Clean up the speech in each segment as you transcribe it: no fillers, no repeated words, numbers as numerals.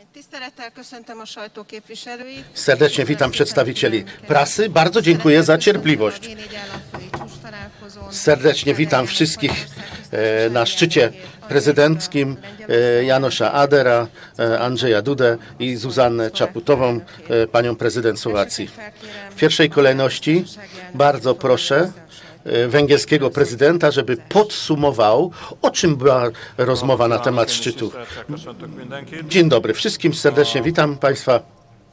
Serdecznie witam przedstawicieli prasy. Bardzo dziękuję za cierpliwość. Serdecznie witam wszystkich na szczycie prezydenckim Janusza Adera, Andrzeja Dudę i Zuzannę Czaputową, panią prezydent Słowacji. W pierwszej kolejności bardzo proszę węgierskiego prezydenta, żeby podsumował, o czym była rozmowa na temat szczytu. Dzień dobry wszystkim, serdecznie witam Państwa.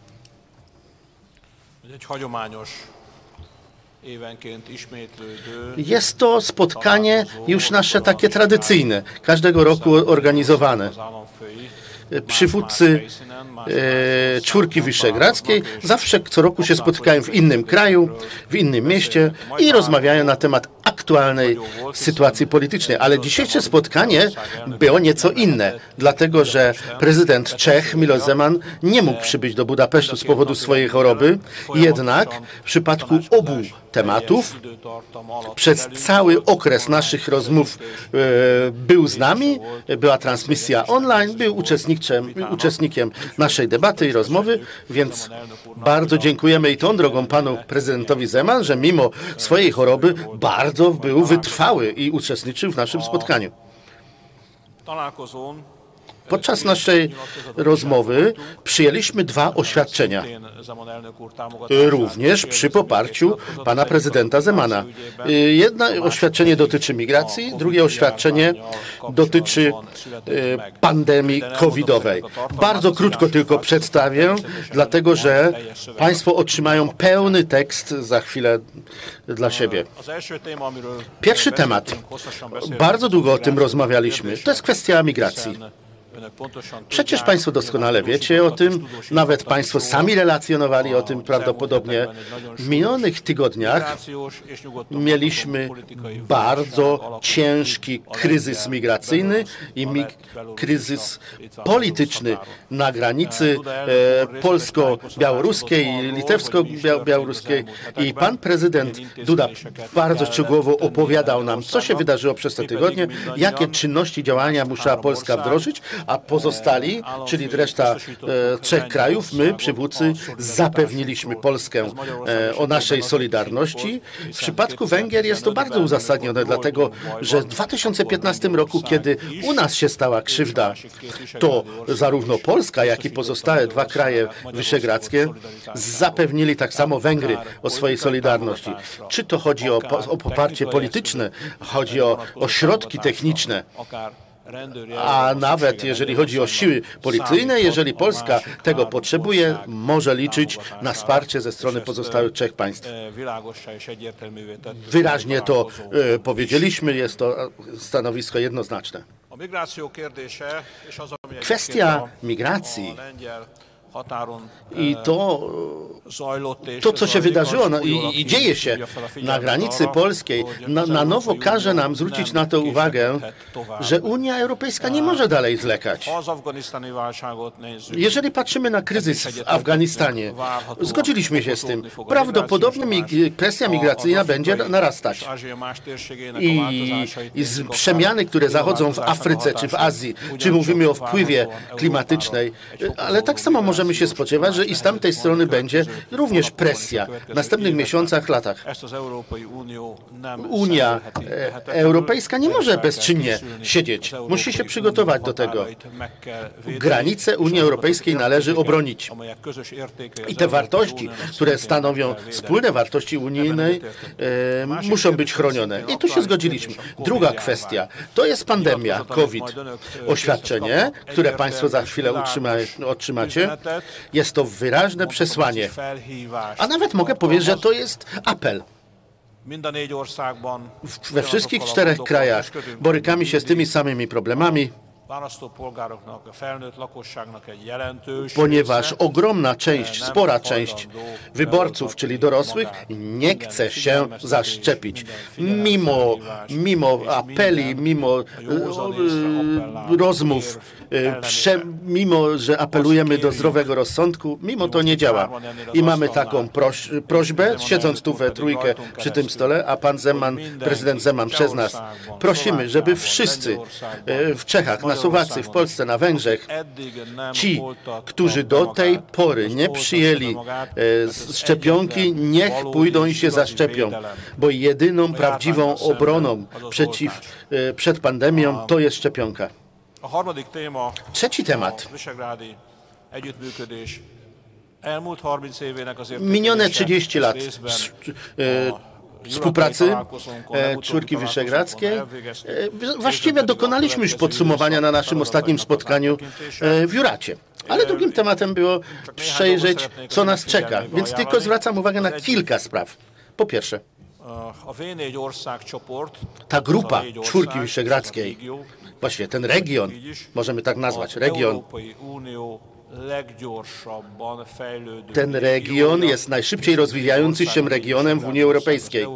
Jest to spotkanie już nasze takie tradycyjne, każdego roku organizowane. Przywódcy czwórki wyszehradzkiej zawsze co roku się spotykają w innym kraju, w innym mieście i rozmawiają na temat aktualnej sytuacji politycznej. Ale dzisiejsze spotkanie było nieco inne, dlatego że prezydent Czech Miloš Zeman nie mógł przybyć do Budapesztu z powodu swojej choroby. Jednak w przypadku obu tematów przez cały okres naszych rozmów był z nami, była transmisja online, był uczestnikiem naszej debaty i rozmowy, więc bardzo dziękujemy i tą drogą panu prezydentowi Zeman, że mimo swojej choroby bardzo był wytrwały i uczestniczył w naszym spotkaniu. Podczas naszej rozmowy przyjęliśmy dwa oświadczenia, również przy poparciu pana prezydenta Zemana. Jedno oświadczenie dotyczy migracji, drugie oświadczenie dotyczy pandemii covidowej. Bardzo krótko tylko przedstawię, dlatego że państwo otrzymają pełny tekst za chwilę dla siebie. Pierwszy temat. Bardzo długo o tym rozmawialiśmy. To jest kwestia migracji. Przecież Państwo doskonale wiecie o tym, nawet Państwo sami relacjonowali o tym prawdopodobnie. W minionych tygodniach mieliśmy bardzo ciężki kryzys migracyjny i kryzys polityczny na granicy polsko-białoruskiej i litewsko-białoruskiej. I pan prezydent Duda bardzo szczegółowo opowiadał nam, co się wydarzyło przez te tygodnie, jakie czynności, działania musiała Polska wdrożyć, a pozostali, czyli reszta trzech krajów, my, przywódcy, zapewniliśmy Polskę o naszej solidarności. W przypadku Węgier jest to bardzo uzasadnione, dlatego że w 2015 roku, kiedy u nas się stała krzywda, to zarówno Polska, jak i pozostałe dwa kraje wyszehradzkie zapewnili tak samo Węgry o swojej solidarności. Czy to chodzi o poparcie polityczne, chodzi o środki techniczne, a nawet jeżeli chodzi o siły policyjne, jeżeli Polska tego potrzebuje, może liczyć na wsparcie ze strony pozostałych trzech państw. Wyraźnie to powiedzieliśmy, jest to stanowisko jednoznaczne. Kwestia migracji i to, co się wydarzyło i dzieje się na granicy polskiej, na nowo każe nam zwrócić na to uwagę, że Unia Europejska nie może dalej zwlekać. Jeżeli patrzymy na kryzys w Afganistanie, zgodziliśmy się z tym. Prawdopodobnie kwestia migracyjna będzie narastać. I przemiany, które zachodzą w Afryce czy w Azji, czy mówimy o wpływie klimatycznej, ale tak samo możemy się spodziewać, że i z tamtej strony będzie również presja w następnych miesiącach, latach. Unia Europejska nie może bezczynnie siedzieć. Musi się przygotować do tego. Granice Unii Europejskiej należy obronić. I te wartości, które stanowią wspólne wartości unijnej, muszą być chronione. I tu się zgodziliśmy. Druga kwestia to jest pandemia COVID. Oświadczenie, które Państwo za chwilę otrzymacie, jest to wyraźne przesłanie. A nawet mogę powiedzieć, że to jest apel. We wszystkich czterech krajach borykamy się z tymi samymi problemami, ponieważ ogromna część, spora część wyborców, czyli dorosłych, nie chce się zaszczepić. Mimo apeli, mimo rozmów, mimo że apelujemy do zdrowego rozsądku, mimo to nie działa. I mamy taką prośbę, siedząc tu we trójkę przy tym stole, a pan Zeman, prezydent Zeman przez nas, prosimy, żeby wszyscy w Czechach, na Słowacji, w Polsce, na Węgrzech, ci, którzy do tej pory nie przyjęli szczepionki, niech pójdą i się zaszczepią, bo jedyną prawdziwą obroną przed pandemią to jest szczepionka. Trzeci temat. Minione 30 lat współpracy Czwórki Wyszehradzkiej. Właściwie dokonaliśmy już podsumowania na naszym ostatnim spotkaniu w Juracie. Ale drugim tematem było przejrzeć, co nas czeka. Więc tylko zwracam uwagę na kilka spraw. Po pierwsze, ta grupa Czwórki Wyszehradzkiej, właściwie ten region, możemy tak nazwać, region, ten region jest najszybciej rozwijającym się regionem w Unii Europejskiej.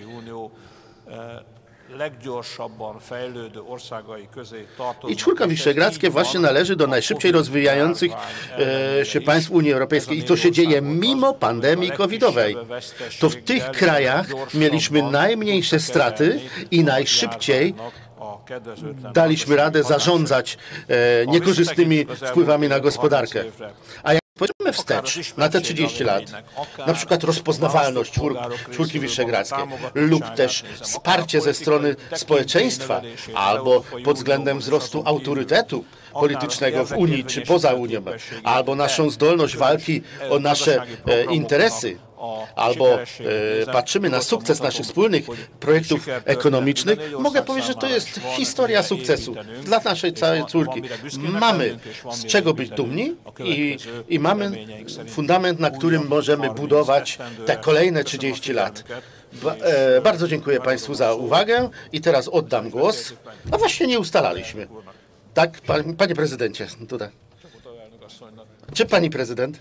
I Czwórka Wyszehradzkie właśnie należy do najszybciej rozwijających się państw Unii Europejskiej. I to się dzieje mimo pandemii covidowej. To w tych krajach mieliśmy najmniejsze straty i najszybciej daliśmy radę zarządzać niekorzystnymi wpływami na gospodarkę. A jak spojrzymy wstecz na te 30 lat, na przykład rozpoznawalność Czwórki Wyszehradzkiej lub też wsparcie ze strony społeczeństwa albo pod względem wzrostu autorytetu politycznego w Unii czy poza Unią, albo naszą zdolność walki o nasze interesy, albo patrzymy na sukces naszych wspólnych projektów ekonomicznych, mogę powiedzieć, że to jest historia sukcesu dla naszej całej Czwórki. Mamy z czego być dumni i mamy fundament, na którym możemy budować te kolejne 30 lat. Bardzo dziękuję Państwu za uwagę i teraz oddam głos. A właśnie nie ustalaliśmy. Tak, panie prezydencie, tutaj. Czy pani prezydent?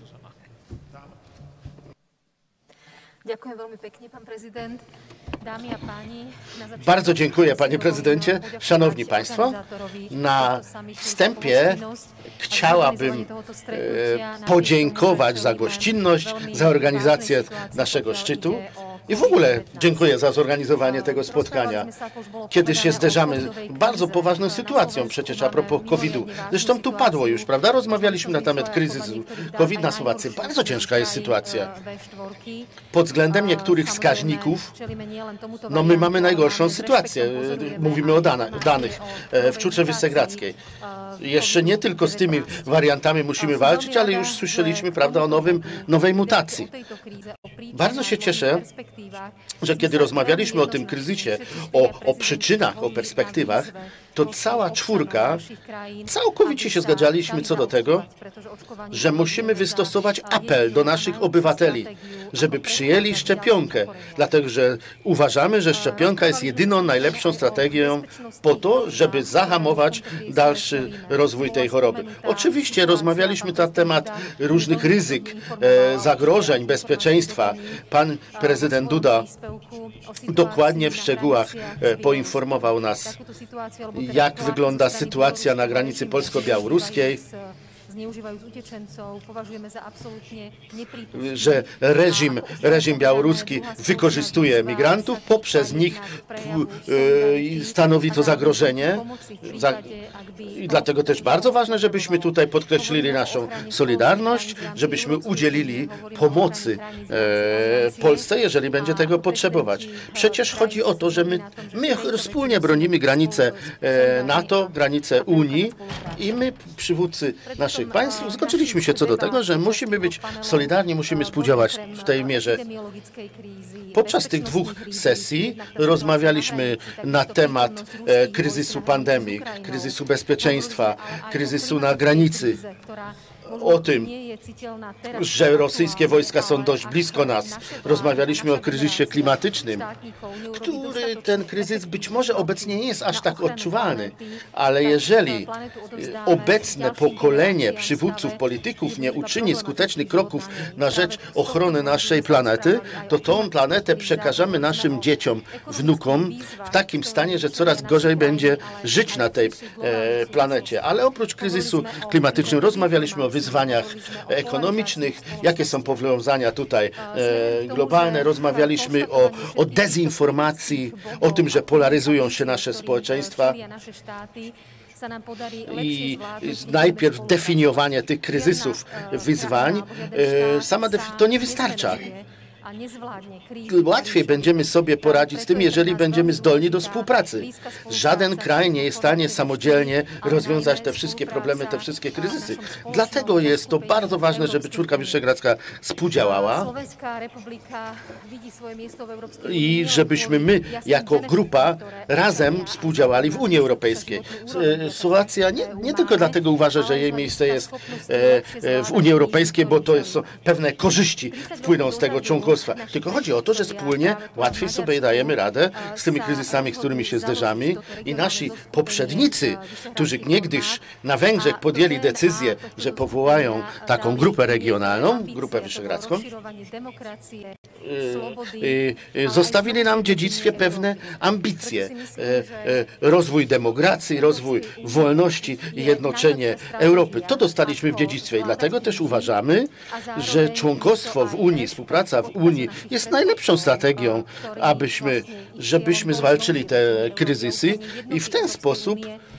Dziękuję bardzo pięknie, pan prezydent. Dámy a páni, bardzo dziękuję, panie prezydencie. Szanowni państwo, na wstępie chciałabym podziękować za gościnność, za organizację naszego szczytu. I w ogóle dziękuję za zorganizowanie tego spotkania, kiedy się zderzamy z bardzo poważną sytuacją przecież a propos COVID-u. Zresztą tu padło już, prawda? Rozmawialiśmy na temat kryzysu COVID na Słowacji. Bardzo ciężka jest sytuacja. Pod względem niektórych wskaźników, no my mamy najgorszą sytuację. Mówimy o danych w Czwórce Wyszehradzkiej. Jeszcze nie tylko z tymi wariantami musimy walczyć, ale już słyszeliśmy, prawda, o nowej mutacji. Bardzo się cieszę, że kiedy rozmawialiśmy o tym kryzysie, o przyczynach, o perspektywach, to cała czwórka, całkowicie się zgadzaliśmy co do tego, że musimy wystosować apel do naszych obywateli, żeby przyjęli szczepionkę, dlatego że uważamy, że szczepionka jest jedyną najlepszą strategią po to, żeby zahamować dalszy rozwój tej choroby. Oczywiście rozmawialiśmy na temat różnych ryzyk, zagrożeń, bezpieczeństwa. Pan prezydent Duda dokładnie w szczegółach poinformował nas, jak wygląda sytuacja na granicy polsko-białoruskiej, że reżim białoruski wykorzystuje migrantów, poprzez nich stanowi to zagrożenie. I dlatego też bardzo ważne, żebyśmy tutaj podkreślili naszą solidarność, żebyśmy udzielili pomocy Polsce, jeżeli będzie tego potrzebować. Przecież chodzi o to, że my wspólnie bronimy granice NATO, granice Unii i my, przywódcy naszych państw, zgodziliśmy się co do tego, że musimy być solidarni, musimy współdziałać w tej mierze. Podczas tych dwóch sesji rozmawialiśmy na temat kryzysu pandemii, kryzysu bezpieczeństwa, kryzysu na granicy, o tym, że rosyjskie wojska są dość blisko nas. Rozmawialiśmy o kryzysie klimatycznym, który ten kryzys być może obecnie nie jest aż tak odczuwalny, ale jeżeli obecne pokolenie przywódców, polityków nie uczyni skutecznych kroków na rzecz ochrony naszej planety, to tą planetę przekażemy naszym dzieciom, wnukom w takim stanie, że coraz gorzej będzie żyć na tej planecie. Ale oprócz kryzysu klimatycznego rozmawialiśmy o wyzwaniach ekonomicznych, jakie są powiązania tutaj globalne. Rozmawialiśmy o dezinformacji, o tym, że polaryzują się nasze społeczeństwa, i najpierw definiowanie tych kryzysów, wyzwań, to nie wystarcza. Łatwiej będziemy sobie poradzić z tym, jeżeli będziemy zdolni do współpracy. Żaden kraj nie jest w stanie samodzielnie rozwiązać te wszystkie problemy, te wszystkie kryzysy. Dlatego jest to bardzo ważne, żeby Czwórka Wyszehradzka współdziałała i żebyśmy my jako grupa razem współdziałali w Unii Europejskiej. Słowacja nie tylko dlatego uważa, że jej miejsce jest w Unii Europejskiej, bo to są pewne korzyści wpłyną z tego członkostwa. Tylko chodzi o to, że wspólnie łatwiej sobie dajemy radę z tymi kryzysami, z którymi się zderzamy i nasi poprzednicy, którzy niegdyś na Węgrzech podjęli decyzję, że powołają taką grupę regionalną, Grupę Wyszehradzką, zostawili nam w dziedzictwie pewne ambicje. Rozwój demokracji, rozwój wolności i jednoczenie Europy. To dostaliśmy w dziedzictwie i dlatego też uważamy, że członkostwo w Unii, współpraca w Unii jest najlepszą strategią, żebyśmy zwalczyli te kryzysy i w ten sposób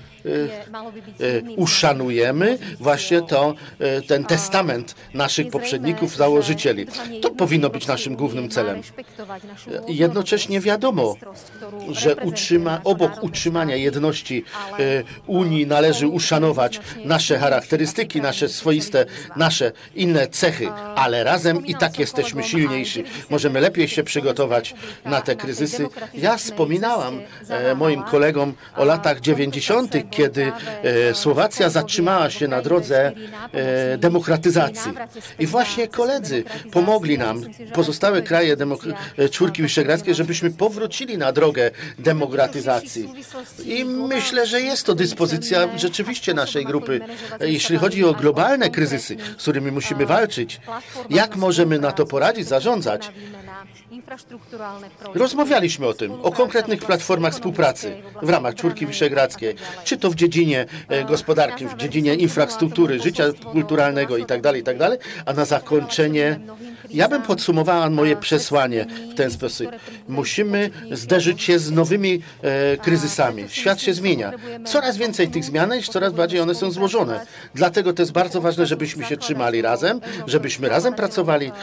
uszanujemy właśnie ten testament naszych poprzedników, założycieli. To powinno być naszym głównym celem. Jednocześnie wiadomo, że obok utrzymania jedności Unii należy uszanować nasze charakterystyki, nasze swoiste, nasze inne cechy, ale razem i tak jesteśmy silniejsi. Możemy lepiej się przygotować na te kryzysy. Ja wspominałam moim kolegom o latach 90., kiedy Słowacja zatrzymała się na drodze demokratyzacji. I właśnie koledzy pomogli nam, pozostałe kraje Czwórki Wyszehradzkiej, żebyśmy powrócili na drogę demokratyzacji. I myślę, że jest to dyspozycja rzeczywiście naszej grupy. Jeśli chodzi o globalne kryzysy, z którymi musimy walczyć, jak możemy na to poradzić, zarządzać? Rozmawialiśmy o tym, o konkretnych platformach współpracy w ramach Czwórki Wyszehradzkiej, czy to w dziedzinie gospodarki, w dziedzinie infrastruktury, życia kulturalnego itd., a na zakończenie ja bym podsumowała moje przesłanie w ten sposób. Musimy zderzyć się z nowymi kryzysami. Świat się zmienia. Coraz więcej tych zmian i coraz bardziej one są złożone. Dlatego to jest bardzo ważne, żebyśmy się trzymali razem, żebyśmy razem pracowali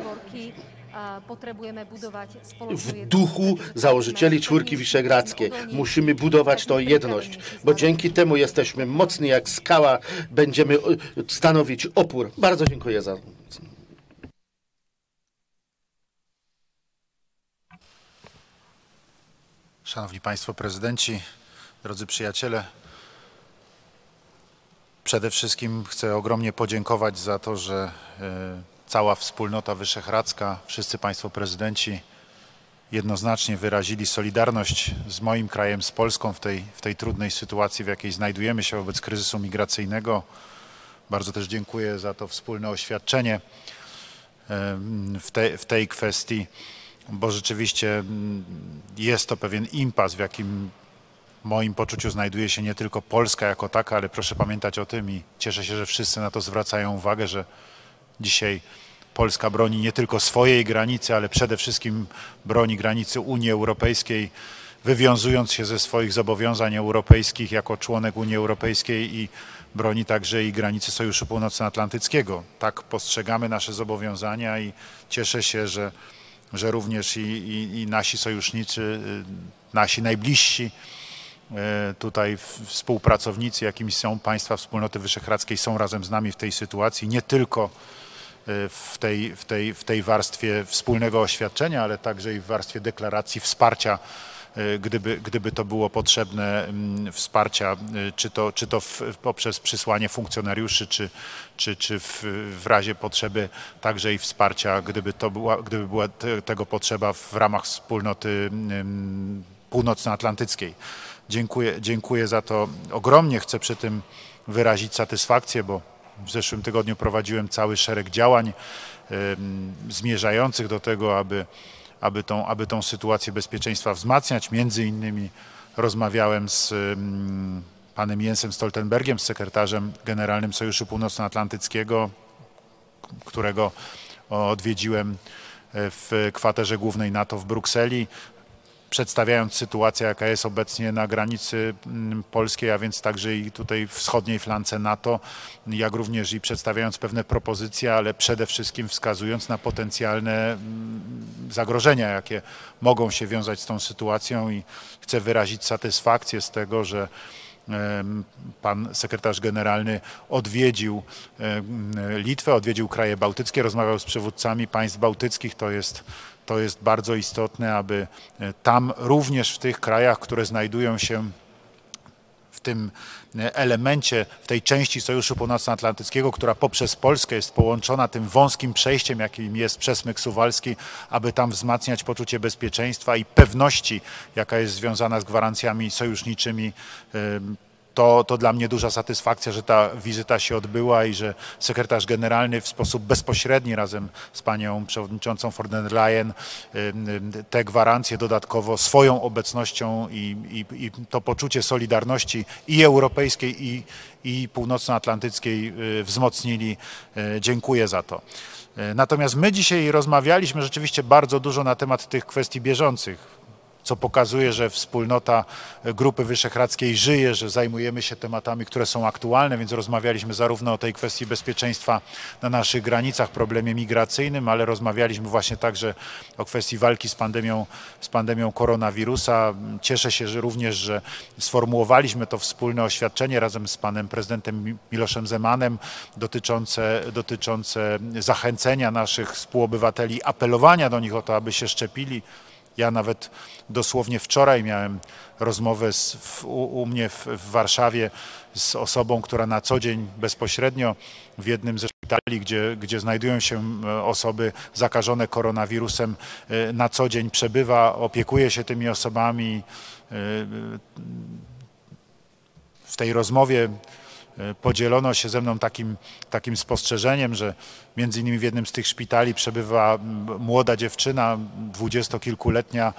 w duchu założycieli Czwórki Wyszehradzkiej. Musimy budować tą jedność, bo dzięki temu jesteśmy mocni jak skała, będziemy stanowić opór. Bardzo dziękuję za... Szanowni Państwo Prezydenci, drodzy przyjaciele, przede wszystkim chcę ogromnie podziękować za to, że cała wspólnota wyszehradzka, wszyscy Państwo prezydenci jednoznacznie wyrazili solidarność z moim krajem, z Polską w tej trudnej sytuacji, w jakiej znajdujemy się wobec kryzysu migracyjnego. Bardzo też dziękuję za to wspólne oświadczenie w tej kwestii, bo rzeczywiście jest to pewien impas, w jakim w moim poczuciu znajduje się nie tylko Polska jako taka, ale proszę pamiętać o tym i cieszę się, że wszyscy na to zwracają uwagę, że dzisiaj Polska broni nie tylko swojej granicy, ale przede wszystkim broni granicy Unii Europejskiej, wywiązując się ze swoich zobowiązań europejskich jako członek Unii Europejskiej i broni także i granicy Sojuszu Północnoatlantyckiego. Tak postrzegamy nasze zobowiązania i cieszę się, że również i nasi sojusznicy, nasi najbliżsi tutaj współpracownicy, jakimi są państwa wspólnoty wyszehradzkiej, są razem z nami w tej sytuacji, nie tylko w tej warstwie wspólnego oświadczenia, ale także i w warstwie deklaracji wsparcia, gdyby to było potrzebne, wsparcia, czy to poprzez przysłanie funkcjonariuszy, czy w razie potrzeby także i wsparcia, gdyby była tego potrzeba w ramach wspólnoty północnoatlantyckiej. Dziękuję za to ogromnie. Chcę przy tym wyrazić satysfakcję, bo w zeszłym tygodniu prowadziłem cały szereg działań zmierzających do tego, aby tą sytuację bezpieczeństwa wzmacniać. Między innymi rozmawiałem z panem Jensem Stoltenbergiem, z sekretarzem generalnym Sojuszu Północnoatlantyckiego, którego odwiedziłem w kwaterze głównej NATO w Brukseli. przedstawiając sytuację, jaka jest obecnie na granicy polskiej, a więc także i tutaj wschodniej flance NATO, jak również i przedstawiając pewne propozycje, ale przede wszystkim wskazując na potencjalne zagrożenia, jakie mogą się wiązać z tą sytuacją i chcę wyrazić satysfakcję z tego, że pan sekretarz generalny odwiedził Litwę, odwiedził kraje bałtyckie, rozmawiał z przywódcami państw bałtyckich. To jest bardzo istotne, aby tam również w tych krajach, które znajdują się w tym elemencie, w tej części Sojuszu Północnoatlantyckiego, która poprzez Polskę jest połączona tym wąskim przejściem, jakim jest przesmyk suwalski, aby tam wzmacniać poczucie bezpieczeństwa i pewności, jaka jest związana z gwarancjami sojuszniczymi. To dla mnie duża satysfakcja, że ta wizyta się odbyła i że sekretarz generalny w sposób bezpośredni razem z panią przewodniczącą von der Leyen te gwarancje dodatkowo swoją obecnością i to poczucie solidarności i europejskiej, i północnoatlantyckiej wzmocnili. Dziękuję za to. Natomiast my dzisiaj rozmawialiśmy rzeczywiście bardzo dużo na temat tych kwestii bieżących, co pokazuje, że wspólnota Grupy Wyszehradzkiej żyje, że zajmujemy się tematami, które są aktualne, więc rozmawialiśmy zarówno o tej kwestii bezpieczeństwa na naszych granicach, problemie migracyjnym, ale rozmawialiśmy właśnie także o kwestii walki z pandemią koronawirusa. Cieszę się, że również, że sformułowaliśmy to wspólne oświadczenie razem z panem prezydentem Miloszem Zemanem dotyczące zachęcenia naszych współobywateli, apelowania do nich o to, aby się szczepili. Ja nawet dosłownie wczoraj miałem rozmowę u mnie w Warszawie z osobą, która na co dzień bezpośrednio w jednym ze szpitali, gdzie znajdują się osoby zakażone koronawirusem, na co dzień przebywa, opiekuje się tymi osobami. W tej rozmowie podzielono się ze mną takim spostrzeżeniem, że między innymi w jednym z tych szpitali przebywa młoda dziewczyna, dwudziestokilkuletnia,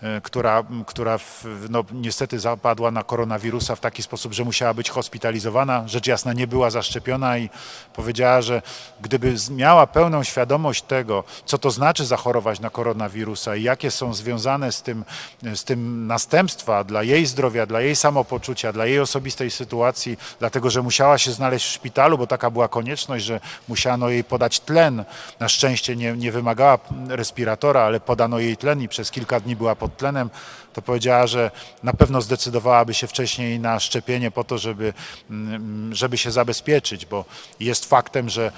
która niestety zapadła na koronawirusa w taki sposób, że musiała być hospitalizowana. Rzecz jasna nie była zaszczepiona i powiedziała, że gdyby miała pełną świadomość tego, co to znaczy zachorować na koronawirusa i jakie są związane z tym następstwa dla jej zdrowia, dla jej samopoczucia, dla jej osobistej sytuacji, dlatego że musiała się znaleźć w szpitalu, bo taka była konieczność, że musiano jej podać tlen. Na szczęście nie wymagała respiratora, ale podano jej tlen i przez kilka dni była pod tlenem. To powiedziała, że na pewno zdecydowałaby się wcześniej na szczepienie po to, żeby się zabezpieczyć, bo jest faktem, że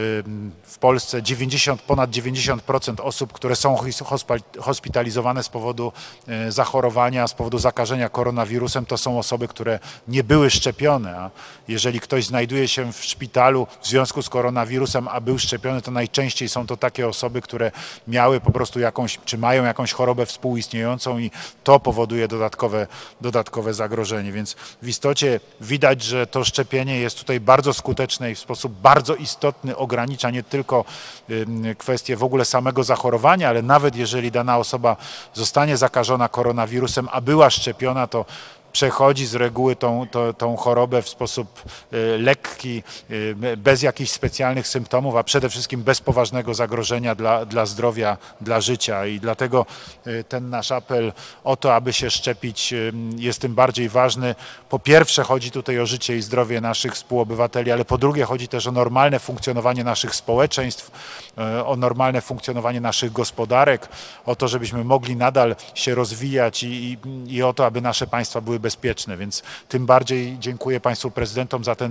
w Polsce ponad 90% osób, które są hospitalizowane z powodu zachorowania, z powodu zakażenia koronawirusem, to są osoby, które nie były szczepione. A jeżeli ktoś znajduje się w szpitalu w związku z koronawirusem, a był szczepiony, to najczęściej są to takie osoby, które miały po prostu czy mają jakąś chorobę współistniejącą i to powoduje dodatkowe zagrożenie, więc w istocie widać, że to szczepienie jest tutaj bardzo skuteczne i w sposób bardzo istotny ogranicza nie tylko kwestię w ogóle samego zachorowania, ale nawet jeżeli dana osoba zostanie zakażona koronawirusem, a była szczepiona, to przechodzi z reguły tą chorobę w sposób lekki, bez jakichś specjalnych symptomów, a przede wszystkim bez poważnego zagrożenia dla zdrowia, dla życia. I dlatego ten nasz apel o to, aby się szczepić, jest tym bardziej ważny. Po pierwsze chodzi tutaj o życie i zdrowie naszych współobywateli, ale po drugie chodzi też o normalne funkcjonowanie naszych społeczeństw, o normalne funkcjonowanie naszych gospodarek, o to, żebyśmy mogli nadal się rozwijać i o to, aby nasze państwa były bezpieczne, więc tym bardziej dziękuję Państwu prezydentom za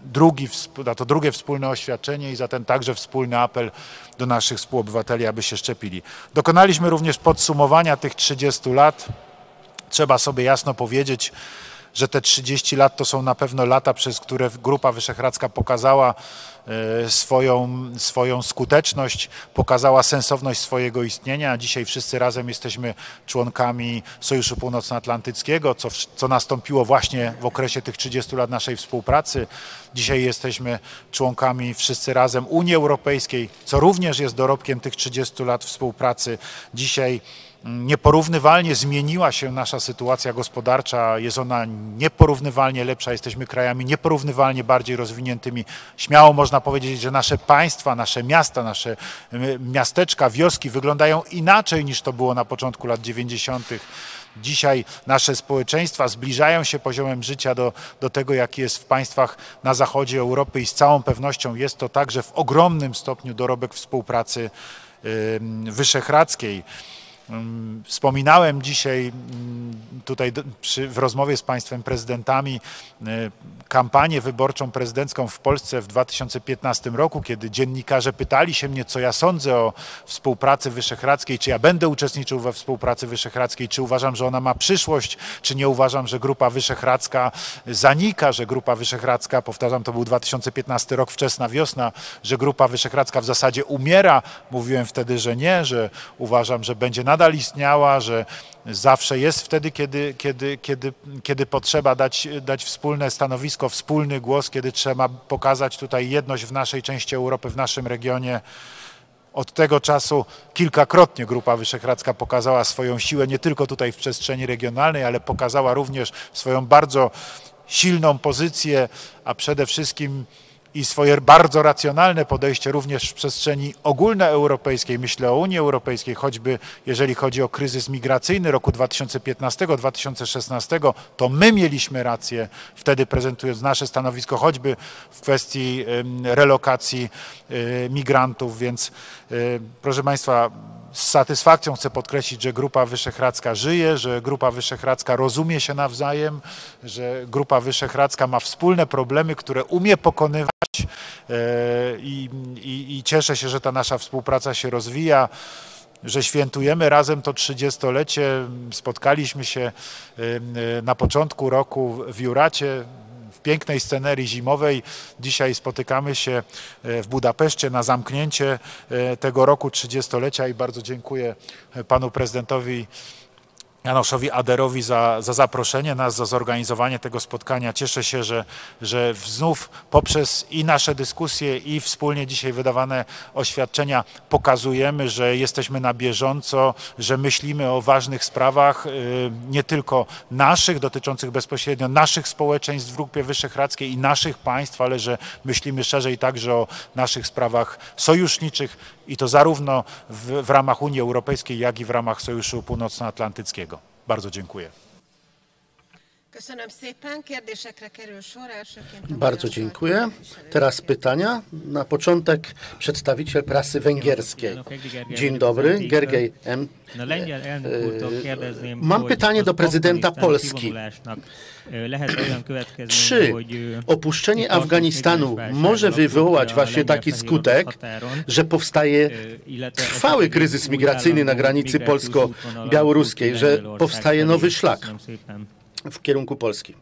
to drugie wspólne oświadczenie i za ten także wspólny apel do naszych współobywateli, aby się szczepili. Dokonaliśmy również podsumowania tych 30 lat. Trzeba sobie jasno powiedzieć, że te 30 lat to są na pewno lata, przez które Grupa Wyszehradzka pokazała swoją skuteczność, pokazała sensowność swojego istnienia. Dzisiaj wszyscy razem jesteśmy członkami Sojuszu Północnoatlantyckiego, co nastąpiło właśnie w okresie tych 30 lat naszej współpracy. Dzisiaj jesteśmy członkami wszyscy razem Unii Europejskiej, co również jest dorobkiem tych 30 lat współpracy. Dzisiaj nieporównywalnie zmieniła się nasza sytuacja gospodarcza, jest ona nieporównywalnie lepsza, jesteśmy krajami nieporównywalnie bardziej rozwiniętymi. Śmiało można powiedzieć, że nasze państwa, nasze miasta, nasze miasteczka, wioski wyglądają inaczej niż to było na początku lat 90. Dzisiaj nasze społeczeństwa zbliżają się poziomem życia do tego, jaki jest w państwach na zachodzie Europy i z całą pewnością jest to także w ogromnym stopniu dorobek współpracy wyszehradzkiej. Wspominałem dzisiaj tutaj w rozmowie z państwem prezydentami kampanię wyborczą prezydencką w Polsce w 2015 roku, kiedy dziennikarze pytali się mnie, co ja sądzę o współpracy wyszehradzkiej, czy ja będę uczestniczył we współpracy wyszehradzkiej, czy uważam, że ona ma przyszłość, czy nie uważam, że Grupa Wyszehradzka zanika, że Grupa Wyszehradzka, powtarzam, to był 2015 rok, wczesna wiosna, że Grupa Wyszehradzka w zasadzie umiera. Mówiłem wtedy, że nie, że uważam, że będzie nadal istniała, że zawsze jest wtedy, kiedy potrzeba dać wspólne stanowisko, wspólny głos, kiedy trzeba pokazać tutaj jedność w naszej części Europy, w naszym regionie. Od tego czasu kilkakrotnie Grupa Wyszehradzka pokazała swoją siłę, nie tylko tutaj w przestrzeni regionalnej, ale pokazała również swoją bardzo silną pozycję, a przede wszystkim i swoje bardzo racjonalne podejście również w przestrzeni ogólnoeuropejskiej, myślę o Unii Europejskiej, choćby jeżeli chodzi o kryzys migracyjny roku 2015-2016, to my mieliśmy rację wtedy prezentując nasze stanowisko, choćby w kwestii relokacji migrantów, więc proszę Państwa, z satysfakcją chcę podkreślić, że Grupa Wyszehradzka żyje, że Grupa Wyszehradzka rozumie się nawzajem, że Grupa Wyszehradzka ma wspólne problemy, które umie pokonywać i cieszę się, że ta nasza współpraca się rozwija, że świętujemy razem to 30-lecie. Spotkaliśmy się na początku roku w Juracie, w pięknej scenerii zimowej. Dzisiaj spotykamy się w Budapeszcie na zamknięcie tego roku 30-lecia i bardzo dziękuję panu prezydentowi Janoszowi Aderowi za zaproszenie nas, za zorganizowanie tego spotkania. Cieszę się, że znów poprzez i nasze dyskusje, i wspólnie dzisiaj wydawane oświadczenia pokazujemy, że jesteśmy na bieżąco, że myślimy o ważnych sprawach, nie tylko naszych, dotyczących bezpośrednio naszych społeczeństw w Grupie Wyszehradzkiej i naszych państw, ale że myślimy szerzej także o naszych sprawach sojuszniczych i to zarówno w ramach Unii Europejskiej, jak i w ramach Sojuszu Północnoatlantyckiego. Bardzo dziękuję. Bardzo dziękuję. Teraz pytania. Na początek przedstawiciel prasy węgierskiej. Dzień dobry, Gergely M. Mam pytanie do prezydenta Polski. Czy opuszczenie Afganistanu może wywołać właśnie taki skutek, że powstaje trwały kryzys migracyjny na granicy polsko-białoruskiej, że powstaje nowy szlak w kierunku Polski?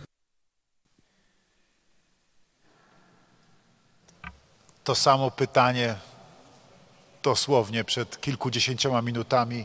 To samo pytanie dosłownie przed kilkudziesięcioma minutami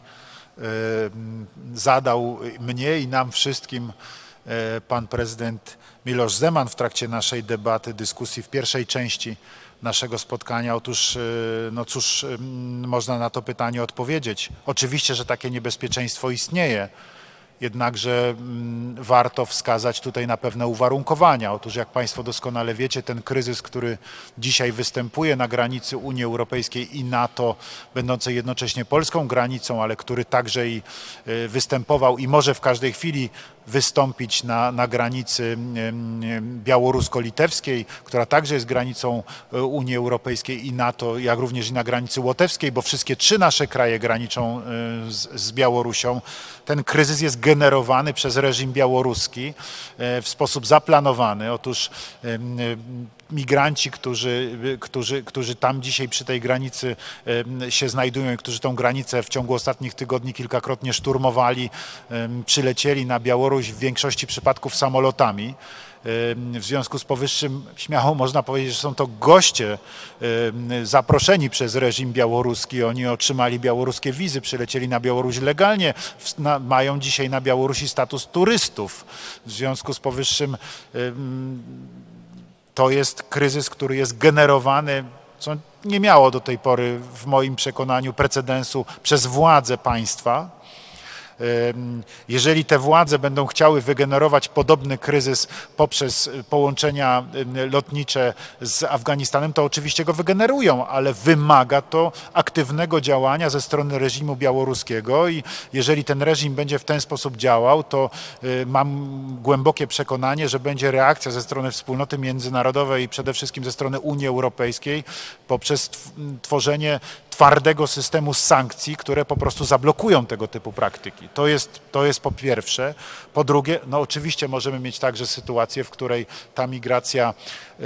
zadał mnie i nam wszystkim pan prezydent Miloš Zeman w trakcie naszej debaty, dyskusji w pierwszej części naszego spotkania. Otóż, no cóż, można na to pytanie odpowiedzieć. Oczywiście, że takie niebezpieczeństwo istnieje. Jednakże warto wskazać tutaj na pewne uwarunkowania. Otóż jak Państwo doskonale wiecie, ten kryzys, który dzisiaj występuje na granicy Unii Europejskiej i NATO, będącej jednocześnie polską granicą, ale który także i występował i może w każdej chwili wystąpić na granicy białorusko-litewskiej, która także jest granicą Unii Europejskiej i NATO, jak również i na granicy łotewskiej, bo wszystkie trzy nasze kraje graniczą z Białorusią. Ten kryzys jest generowany przez reżim białoruski w sposób zaplanowany. Otóż migranci, którzy tam dzisiaj przy tej granicy się znajdują i którzy tą granicę w ciągu ostatnich tygodni kilkakrotnie szturmowali, przylecieli na Białoruś w większości przypadków samolotami. W związku z powyższym śmiało można powiedzieć, że są to goście zaproszeni przez reżim białoruski. Oni otrzymali białoruskie wizy, przylecieli na Białoruś legalnie, mają dzisiaj na Białorusi status turystów. W związku z powyższym to jest kryzys, który jest generowany, co nie miało do tej pory w moim przekonaniu precedensu, przez władze państwa. Jeżeli te władze będą chciały wygenerować podobny kryzys poprzez połączenia lotnicze z Afganistanem, to oczywiście go wygenerują, ale wymaga to aktywnego działania ze strony reżimu białoruskiego i jeżeli ten reżim będzie w ten sposób działał, to mam głębokie przekonanie, że będzie reakcja ze strony wspólnoty międzynarodowej i przede wszystkim ze strony Unii Europejskiej poprzez tworzenie twardego systemu sankcji, które po prostu zablokują tego typu praktyki. To jest po pierwsze. Po drugie, no oczywiście możemy mieć także sytuację, w której ta migracja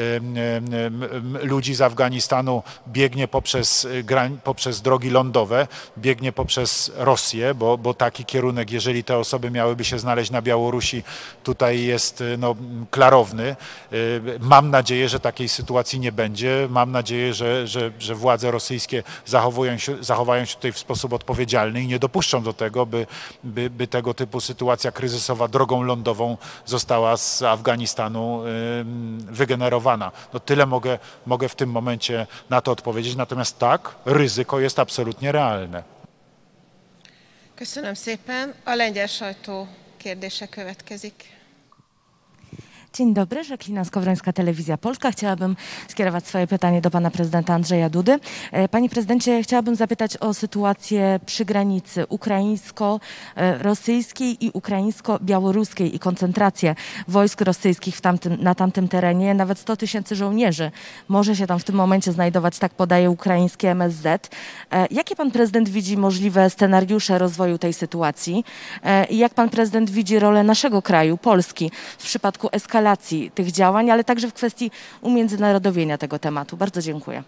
ludzi z Afganistanu biegnie poprzez drogi lądowe, biegnie poprzez Rosję, bo taki kierunek, jeżeli te osoby miałyby się znaleźć na Białorusi, tutaj jest no, klarowny. Mam nadzieję, że takiej sytuacji nie będzie. Mam nadzieję, że władze rosyjskie zachowają się tutaj w sposób odpowiedzialny i nie dopuszczą do tego, by tego typu sytuacja kryzysowa drogą lądową została z Afganistanu wygenerowana. No tyle mogę w tym momencie na to odpowiedzieć, natomiast tak, ryzyko jest absolutnie realne. Köszönöm szépen. A lengyel sajtó kérdése következik. Dzień dobry, Żaklina Skowrońska, Telewizja Polska. Chciałabym skierować swoje pytanie do pana prezydenta Andrzeja Dudy. Panie prezydencie, chciałabym zapytać o sytuację przy granicy ukraińsko-rosyjskiej i ukraińsko-białoruskiej i koncentrację wojsk rosyjskich na tamtym terenie. Nawet 100 000 żołnierzy może się tam w tym momencie znajdować, tak podaje ukraińskie MSZ. Jakie pan prezydent widzi możliwe scenariusze rozwoju tej sytuacji? I jak pan prezydent widzi rolę naszego kraju, Polski, w przypadku eskalacji tych działań, ale także w kwestii umiędzynarodowienia tego tematu? Bardzo dziękuję.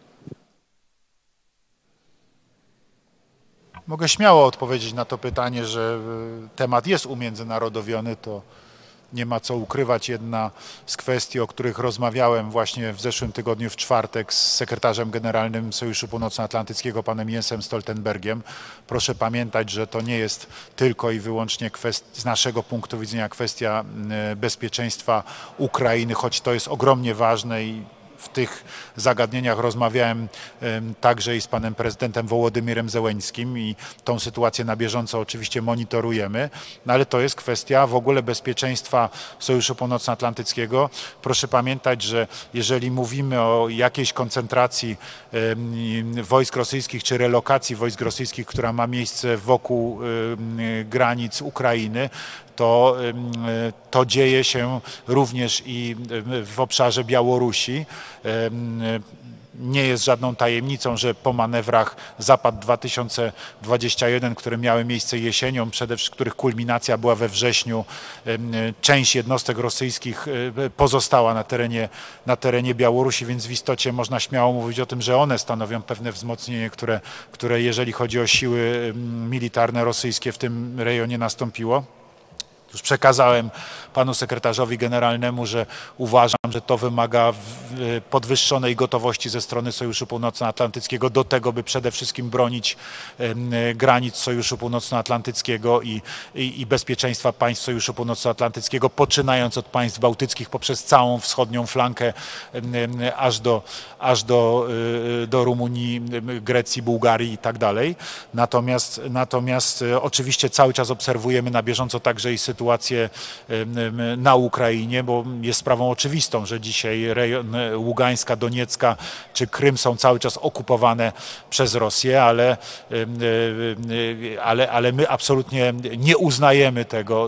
Mogę śmiało odpowiedzieć na to pytanie, że temat jest umiędzynarodowiony, to nie ma co ukrywać. Jedna z kwestii, o których rozmawiałem właśnie w zeszłym tygodniu w czwartek z sekretarzem generalnym Sojuszu Północnoatlantyckiego, panem Jensem Stoltenbergiem. Proszę pamiętać, że to nie jest tylko i wyłącznie z naszego punktu widzenia kwestia bezpieczeństwa Ukrainy, choć to jest ogromnie ważne i w tych zagadnieniach rozmawiałem także i z panem prezydentem Wołodymirem Zełeńskim i tą sytuację na bieżąco oczywiście monitorujemy, no ale to jest kwestia w ogóle bezpieczeństwa Sojuszu Północnoatlantyckiego. Proszę pamiętać, że jeżeli mówimy o jakiejś koncentracji wojsk rosyjskich czy relokacji wojsk rosyjskich, która ma miejsce wokół granic Ukrainy, to dzieje się również i w obszarze Białorusi. Nie jest żadną tajemnicą, że po manewrach Zapad 2021, które miały miejsce jesienią, których kulminacja była we wrześniu, część jednostek rosyjskich pozostała na terenie Białorusi, więc w istocie można śmiało mówić o tym, że one stanowią pewne wzmocnienie, które jeżeli chodzi o siły militarne rosyjskie w tym rejonie nastąpiło. Już przekazałem panu sekretarzowi generalnemu, że uważam, że to wymaga podwyższonej gotowości ze strony Sojuszu Północnoatlantyckiego do tego, by przede wszystkim bronić granic Sojuszu Północnoatlantyckiego i bezpieczeństwa państw Sojuszu Północnoatlantyckiego, poczynając od państw bałtyckich poprzez całą wschodnią flankę aż do Rumunii, Grecji, Bułgarii i tak dalej. Natomiast oczywiście cały czas obserwujemy na bieżąco także i sytuację na Ukrainie, bo jest sprawą oczywistą, że dzisiaj rejon Ługańska, Doniecka czy Krym są cały czas okupowane przez Rosję, ale my absolutnie nie uznajemy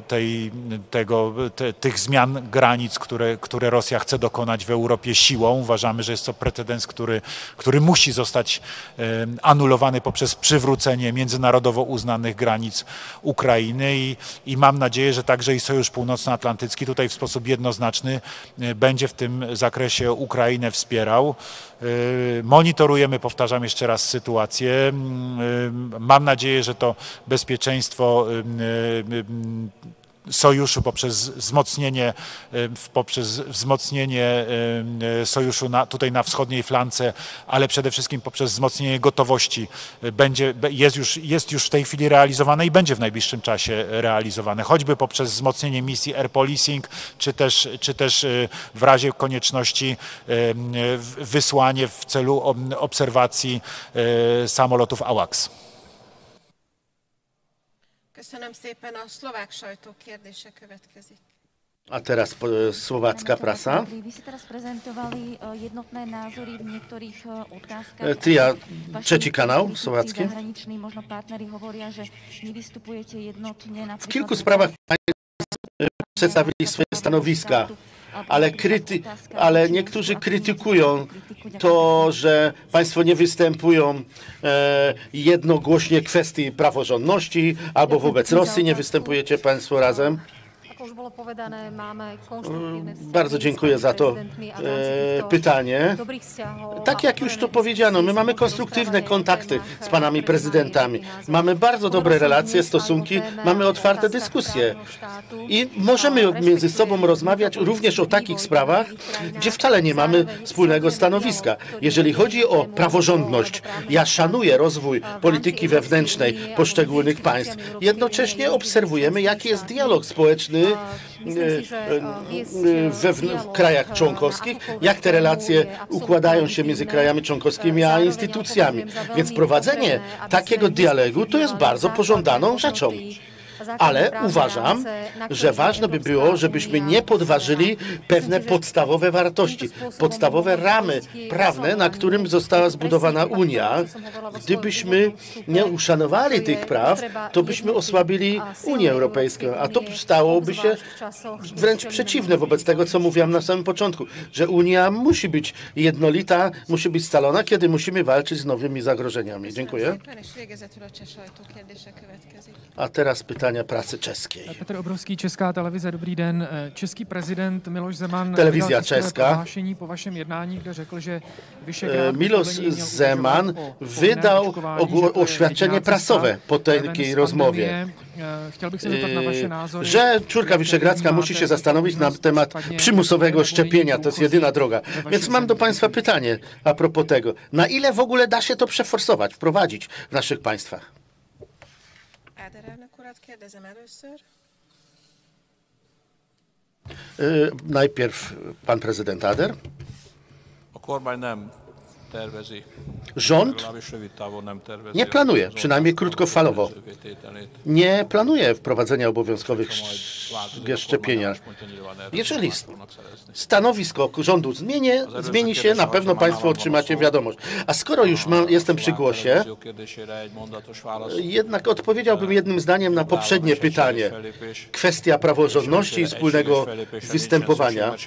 tych zmian granic, które Rosja chce dokonać w Europie siłą. Uważamy, że jest to precedens, który musi zostać anulowany poprzez przywrócenie międzynarodowo uznanych granic Ukrainy i mam nadzieję, że także i Sojusz Północnoatlantycki tutaj w sposób jednoznaczny będzie w tym zakresie Ukrainę wspierał. Monitorujemy, powtarzam jeszcze raz, sytuację. Mam nadzieję, że to bezpieczeństwo sojuszu poprzez wzmocnienie sojuszu tutaj na wschodniej flance, ale przede wszystkim poprzez wzmocnienie gotowości jest już w tej chwili realizowane i będzie w najbliższym czasie realizowane, choćby poprzez wzmocnienie misji air policing, czy też w razie konieczności wysłanie w celu obserwacji samolotów AWACS. Köszönöm szépen, a szlovák sajtó kérdése következik. A teraz słowacka prasa. Vy ste teraz prezentovali jednotné názory v niektorých otázkach. TRIA, trzeci kanał słowacki. Zahraniční možno partneri hovoria, že nevystupujete jednotne. W kilku sprawach przedstawili swoje stanowiska, ale niektórzy krytykują to, że państwo nie występują jednogłośnie w kwestii praworządności, albo wobec Rosji nie występujecie państwo razem. Bardzo dziękuję za to pytanie. Tak jak już to powiedziano, my mamy konstruktywne kontakty z panami prezydentami. Mamy bardzo dobre relacje, stosunki, mamy otwarte dyskusje. I możemy między sobą rozmawiać również o takich sprawach, gdzie wcale nie mamy wspólnego stanowiska. Jeżeli chodzi o praworządność, ja szanuję rozwój polityki wewnętrznej poszczególnych państw. Jednocześnie obserwujemy, jaki jest dialog społeczny w krajach członkowskich, jak te relacje układają się między krajami członkowskimi a instytucjami. Więc prowadzenie takiego dialogu to jest bardzo pożądaną rzeczą. Ale uważam, że ważne by było, żebyśmy nie podważyli pewne podstawowe wartości, podstawowe ramy prawne, na którym została zbudowana Unia. Gdybyśmy nie uszanowali tych praw, to byśmy osłabili Unię Europejską, a to stałoby się wręcz przeciwne wobec tego, co mówiłam na samym początku, że Unia musi być jednolita, musi być scalona, kiedy musimy walczyć z nowymi zagrożeniami. Dziękuję. A teraz pytania prasy czeskiej. Petr Obrovský, Česká televize, dobrý den. Český prezident Miloš Zeman Telewizja czeska. prohlášení po vašem jednání, kde řekl, že Vyšegrad Miloš Zeman wydał oświadczenie prasowe po tej rozmowie, że Czwórka Wyszehradzka musi się zastanowić na temat przymusowego szczepienia. To jest jedyna droga. Więc mam do państwa pytanie a propos tego. Na ile w ogóle da się to przeforsować, wprowadzić w naszych państwach? Najpierw pan prezydent Ader. Rząd nie planuje, przynajmniej krótkofalowo, nie planuje wprowadzenia obowiązkowych szczepienia. Jeżeli stanowisko rządu zmieni się, na pewno państwo otrzymacie wiadomość. A skoro już jestem przy głosie, jednak odpowiedziałbym jednym zdaniem na poprzednie pytanie. Kwestia praworządności i wspólnego występowania.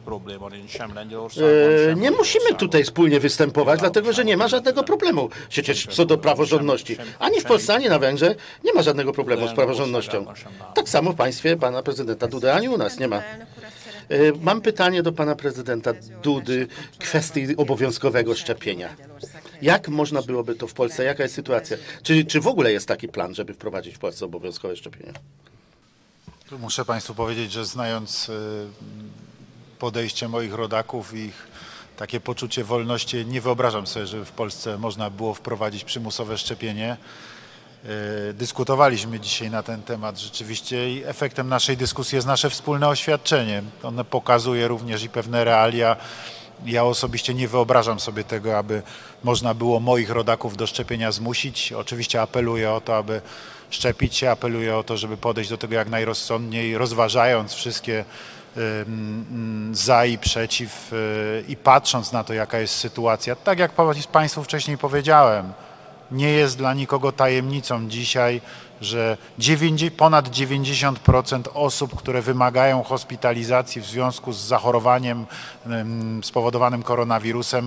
Nie musimy tutaj wspólnie występować, dlatego że nie ma żadnego problemu przecież co do praworządności. Ani w Polsce, ani na Węgrzech nie ma żadnego problemu z praworządnością. Tak samo w państwie pana prezydenta Dudy, ani u nas nie ma. Mam pytanie do pana prezydenta Dudy w kwestii obowiązkowego szczepienia. Jak można byłoby to w Polsce? Jaka jest sytuacja? Czy w ogóle jest taki plan, żeby wprowadzić w Polsce obowiązkowe szczepienie? Tu muszę państwu powiedzieć, że znając podejście moich rodaków i ich takie poczucie wolności, nie wyobrażam sobie, żeby w Polsce można było wprowadzić przymusowe szczepienie. Dyskutowaliśmy dzisiaj na ten temat rzeczywiście i efektem naszej dyskusji jest nasze wspólne oświadczenie. Ono pokazuje również i pewne realia. Ja osobiście nie wyobrażam sobie tego, aby można było moich rodaków do szczepienia zmusić. Oczywiście apeluję o to, aby szczepić się, apeluję o to, żeby podejść do tego jak najrozsądniej, rozważając wszystkie za i przeciw i patrząc na to, jaka jest sytuacja. Tak jak państwu wcześniej powiedziałem, nie jest dla nikogo tajemnicą dzisiaj, że ponad 90% osób, które wymagają hospitalizacji w związku z zachorowaniem spowodowanym koronawirusem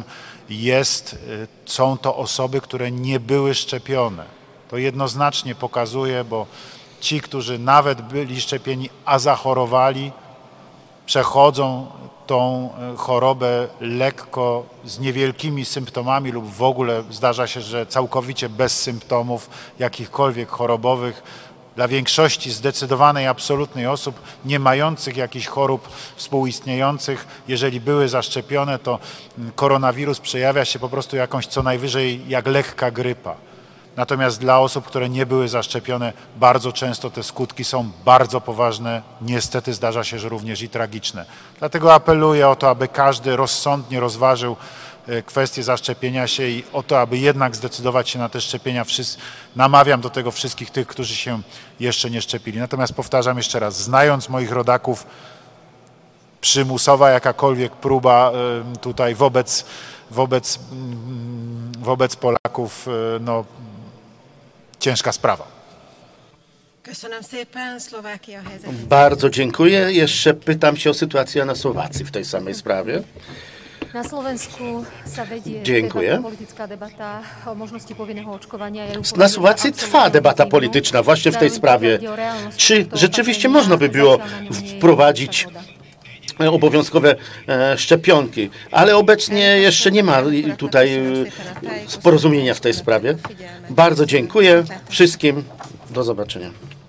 są to osoby, które nie były szczepione. To jednoznacznie pokazuje, bo ci, którzy nawet byli szczepieni, a zachorowali, przechodzą tą chorobę lekko z niewielkimi symptomami lub w ogóle zdarza się, że całkowicie bez symptomów jakichkolwiek chorobowych. Dla większości zdecydowanej, absolutnej osób nie mających jakichś chorób współistniejących, jeżeli były zaszczepione, to koronawirus przejawia się po prostu jakąś co najwyżej jak lekka grypa. Natomiast dla osób, które nie były zaszczepione, bardzo często te skutki są bardzo poważne. Niestety zdarza się, że również i tragiczne. Dlatego apeluję o to, aby każdy rozsądnie rozważył kwestię zaszczepienia się i o to, aby jednak zdecydować się na te szczepienia. Namawiam do tego wszystkich tych, którzy się jeszcze nie szczepili. Natomiast powtarzam jeszcze raz, znając moich rodaków, przymusowa jakakolwiek próba tutaj wobec Polaków, no ciężka sprawa. Bardzo dziękuję. Jeszcze pytam się o sytuację na Słowacji w tej samej sprawie. Na Slovensku sa vedie Dziękuję. politická debata o možnosti povinného očkovania. Na Słowacji trwa debata polityczna właśnie w tej sprawie. Czy rzeczywiście można by było wprowadzić obowiązkowe szczepionki, ale obecnie jeszcze nie ma tutaj porozumienia w tej sprawie. Bardzo dziękuję wszystkim. Do zobaczenia.